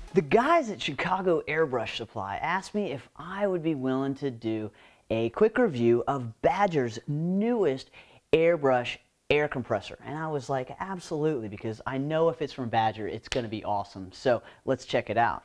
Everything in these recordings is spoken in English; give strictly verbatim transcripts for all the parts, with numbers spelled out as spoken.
The guys at Chicago Airbrush Supply asked me if I would be willing to do a quick review of Badger's newest airbrush air compressor. And I was like, absolutely, because I know if it's from Badger, it's going to be awesome. So let's check it out.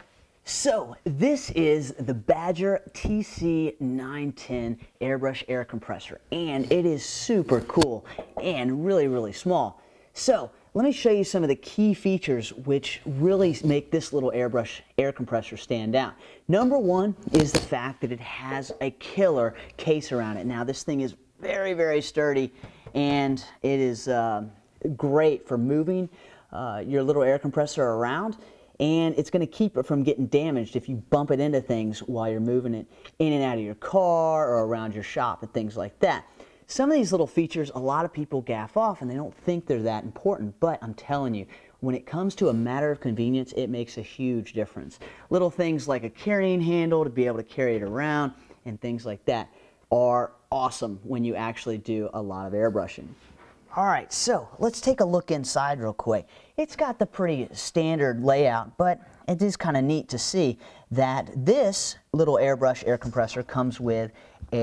So this is the Badger T C nine ten airbrush air compressor, and it is super cool and really, really small. So let me show you some of the key features which really make this little airbrush air compressor stand out. Number one is the fact that it has a killer case around it. Now this thing is very, very sturdy, and it is uh, great for moving uh, your little air compressor around, and it's going to keep it from getting damaged if you bump it into things while you're moving it in and out of your car or around your shop and things like that. Some of these little features, a lot of people gaff off and they don't think they're that important, but I'm telling you, when it comes to a matter of convenience, it makes a huge difference. Little things like a carrying handle to be able to carry it around and things like that are awesome when you actually do a lot of airbrushing. All right, so let's take a look inside real quick. It's got the pretty standard layout, but it is kind of neat to see that this little airbrush air compressor comes with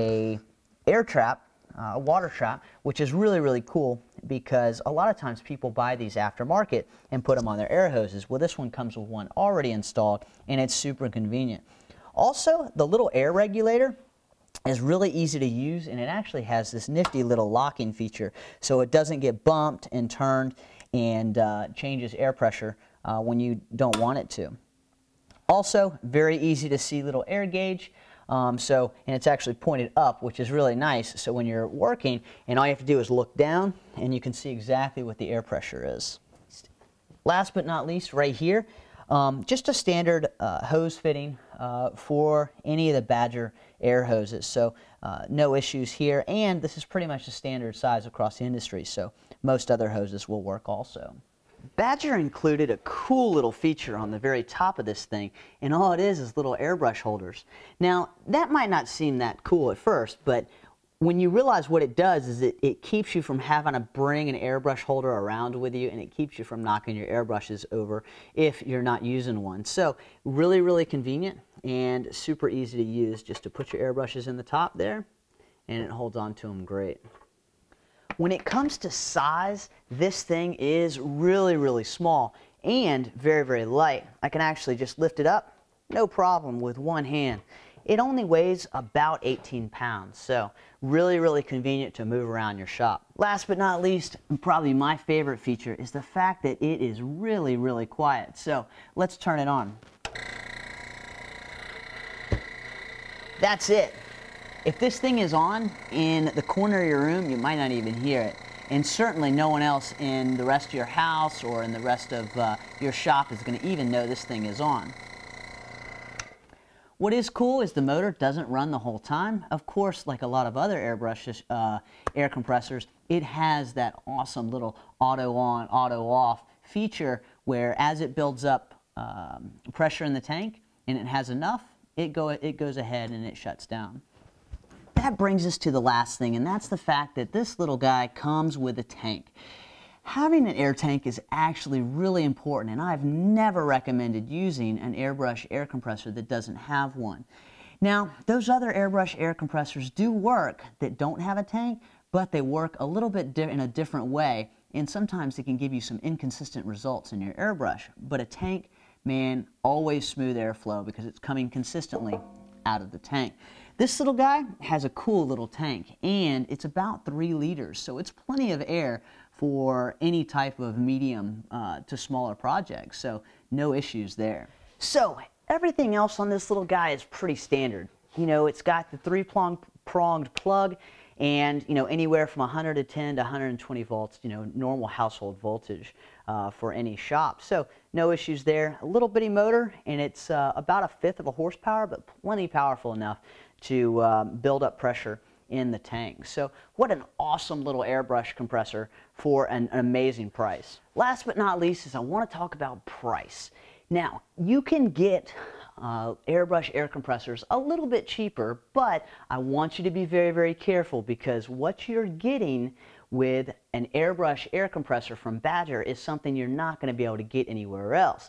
a air trap, uh, a water trap, which is really, really cool because a lot of times people buy these aftermarket and put them on their air hoses. Well, this one comes with one already installed, and it's super convenient. Also, the little air regulator is really easy to use, and it actually has this nifty little locking feature so it doesn't get bumped and turned and uh, changes air pressure uh, when you don't want it to. Also, very easy to see little air gauge, um, so and it's actually pointed up, which is really nice, so when you're working and all you have to do is look down and you can see exactly what the air pressure is. Last but not least, right here, Um, just a standard uh, hose fitting uh, for any of the Badger air hoses, so uh, no issues here, and this is pretty much the standard size across the industry, so most other hoses will work also. Badger included a cool little feature on the very top of this thing, and all it is is little airbrush holders. Now that might not seem that cool at first, but when you realize what it does is it, it keeps you from having to bring an airbrush holder around with you, and it keeps you from knocking your airbrushes over if you're not using one. So really, really convenient and super easy to use, just to put your airbrushes in the top there, and it holds on to them great. When it comes to size, this thing is really, really small and very, very light. I can actually just lift it up, no problem, with one hand. It only weighs about eighteen pounds, so really, really convenient to move around your shop. Last but not least, and probably my favorite feature, is the fact that it is really, really quiet. So let's turn it on. That's it. If this thing is on in the corner of your room, you might not even hear it. And certainly no one else in the rest of your house or in the rest of uh, your shop is going to even know this thing is on. What is cool is the motor doesn't run the whole time. Of course, like a lot of other airbrush uh, air compressors, it has that awesome little auto on, auto off feature where as it builds up um, pressure in the tank and it has enough, it, go, it goes ahead and it shuts down. That brings us to the last thing, and that's the fact that this little guy comes with a tank. Having an air tank is actually really important, and I've never recommended using an airbrush air compressor that doesn't have one. Now, those other airbrush air compressors do work that don't have a tank, but they work a little bit in a different way, and sometimes it can give you some inconsistent results in your airbrush. But a tank, man, always smooth airflow because it's coming consistently out of the tank. This little guy has a cool little tank, and it's about three liters, so it's plenty of air for any type of medium uh, to smaller projects, so no issues there. So everything else on this little guy is pretty standard. You know, it's got the three-pronged pronged plug, and you know, anywhere from one hundred ten to one hundred twenty volts, you know, normal household voltage uh, for any shop. So no issues there. A little bitty motor, and it's uh, about a fifth of a horsepower, but plenty powerful enough to um, build up pressure in the tank. So what an awesome little airbrush compressor for an, an amazing price. Last but not least is I want to talk about price. Now, you can get uh, airbrush air compressors a little bit cheaper, but I want you to be very, very careful because what you're getting with an airbrush air compressor from Badger is something you're not going to be able to get anywhere else.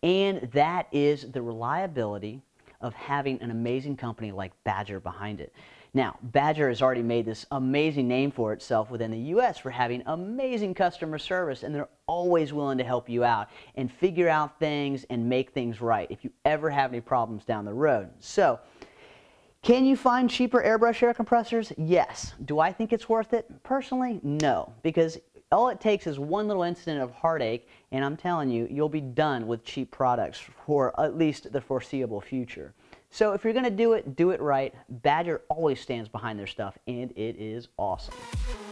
And that is the reliability of having an amazing company like Badger behind it. Now, Badger has already made this amazing name for itself within the U S for having amazing customer service, and they're always willing to help you out and figure out things and make things right if you ever have any problems down the road. So, can you find cheaper airbrush air compressors? Yes. Do I think it's worth it? Personally, no, because all it takes is one little incident of heartache, and I'm telling you, you'll be done with cheap products for at least the foreseeable future. So if you're going to do it, do it right. Badger always stands behind their stuff, and it is awesome.